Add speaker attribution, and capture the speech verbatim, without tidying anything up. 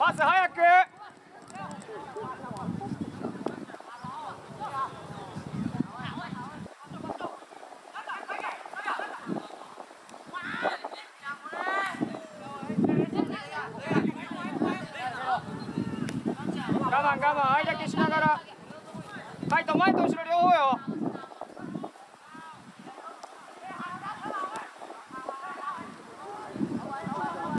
Speaker 1: パス早く。我慢我慢、間消しながら。カイト前と後ろ両方よ。